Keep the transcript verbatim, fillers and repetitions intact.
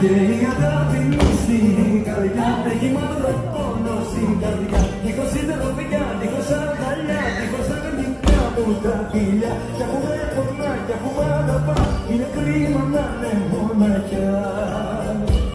Και η αγάπη μου στην καρδιά έχει μαύρο πόνο στην καρδιά. Δίχως συντροφιά, δίχως αγκαλιά, δίχως τα γλυκά μου τα φιλιά. Κι αφού με πονά, κι αφού μ' αγαπά, είναι κρίμα να είναι μοναχιά.